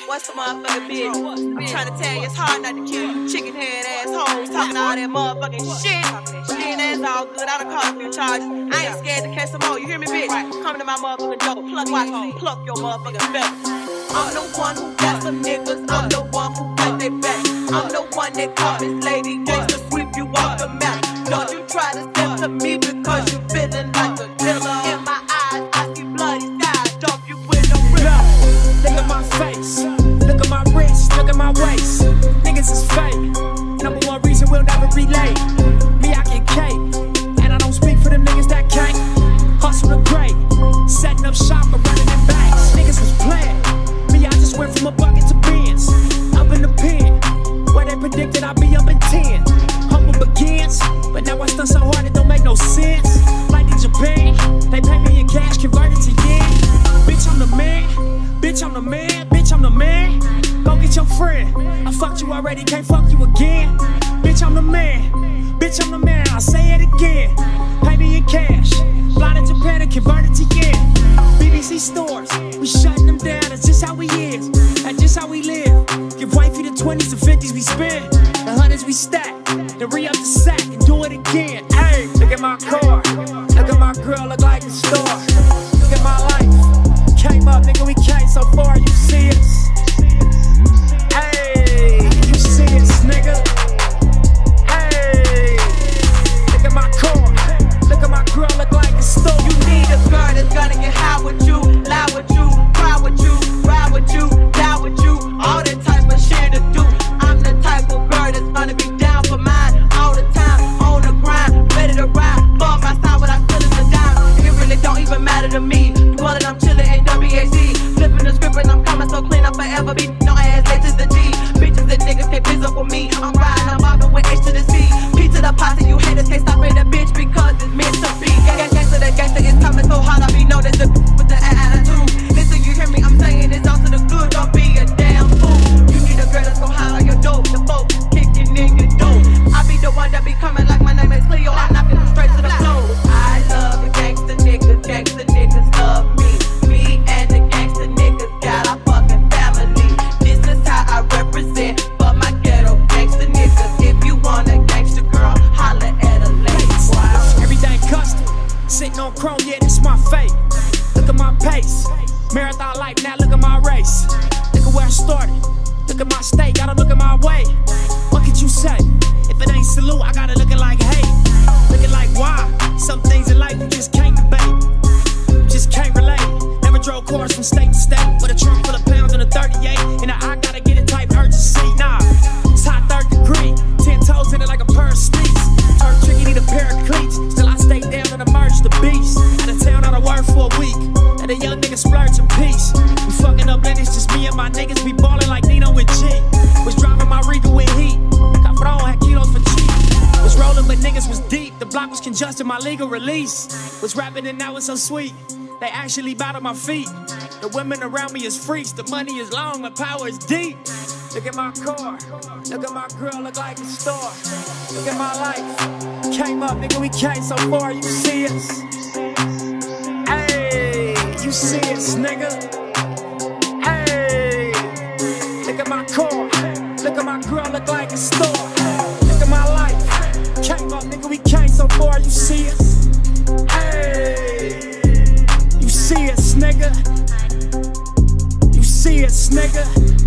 What's the motherfucking business? I'm trying to tell you it's hard not to kill you chicken head assholes talking all that motherfucking shit. Shit ass all good. I done caught a few charges. I ain't scared to catch some more. You hear me, bitch? Come to my motherfucking door. Pluck your motherfucking feathers. I'm the one who got some niggas. I'm the one who got their back. I'm the one that caught this lady gangsta sweep you off the map. Don't you try to step to me because you feeling like a killer. In my eyes, I see bloody skies. Dump you with no rip. Look at my face, look at my wrist, look at my waist. Niggas is fake. Number one reason we'll never relate. Me, I get cake, and I don't speak for them niggas that can't hustle the great. Setting up shop or running in banks. Niggas was playing. Me, I just went from a bucket to bins. Up in the pen, where they predicted I'd be up in 10. Humble begins, but now I stunt so hard it don't make no sense. Like in Japan, they pay me in cash, converted to yen. Bitch, I'm the man. Bitch, I'm the man. Bitch, I'm the man. Go get your friend. I fucked you already, can't fuck you again. Bitch, I'm the man. Bitch, I'm the man. I'll say it again. Pay me in cash. Fly to Japan and convert it to yen. BBC stores, we shutting them down. That's just how we is. That's just how we live. Give wifey the 20s and 50s we spend. The 100s we stack. Then re-up the sack and do it again. Hey, look at my car. Look at my girl, look like a star. Look at my life. Came up, nigga, we came so far, you see us. Hey, you see us, nigga. Hey, look at my car. Look at my girl, look like a star. You need a girl that's gonna get high with you, lie with you, cry with you, ride with you, die with you, all that type of shit to do. I'm the type of girl that's gonna be down for mine all the time, on the grind, ready to ride. For my side, what I feel is a dime. It really don't even matter to me. Dwelling, I'm chilling in WAC, flipping the script and I'm coming so clean. I'm forever be no ass late to the G. Bitches and niggas can't piss up with me. I'm riding, I'm bobbing with H to the C. P to the posse, you haters can't stop it, a bitch because it's meant to be. Gangsta, the gangsta is coming so hard, I be known as the with the attitude. Listen, you hear me? I'm saying it's all to the good. Don't be a damn fool. You need a girl that's gon' hide on your dope. The folks kicking in your door. I be the one that be coming like my name is Cleo. I'm knocking straight to the floor. I love the gangsta niggas. Gangsta niggas love me. Me and the gangsta niggas got our fucking family. This is how I represent for my ghetto gangsta niggas. If you want a gangsta girl, holla at a lady. Wow. Everything custom. Sitting on chrome, yeah, this my fate. Look at my pace. Marathon life, now look at my race. Look at where I started. Look at my state, gotta look at my way. What could you say? If it ain't salute, I gotta look it like hate. Looking like why? Some things in life you just can't debate. You just can't relate. Never drove cars from state to state with a trunk full of pounds and a 38. And I gotta get it type urgency. Nah, it's hot 3rd degree. 10 toes in it like a pair of sneaks. Turn tricky, need a pair of cleats. Still I stay down and emerge the beast. Out of town, out of work for a week. Let a young nigga splurge in peace. We fucking up lately, it's just me and my niggas. We ballin' like Nino and G. Was driving my Regal with heat. Capron had kilos for cheap. Was rolling but niggas was deep. The block was congested, my legal release. Was rapping and now it's so sweet. They actually bow to my feet. The women around me is freaks. The money is long, my power is deep. Look at my car. Look at my girl, look like a star. Look at my life. Came up, nigga, we came so far, you see us. Hey, you see us, nigga. Hey, look at my car. Look at my girl, look like a star. Look at my life. Came up, nigga, we came so far, you see us. Hey, you see us, nigga. You see us, nigga.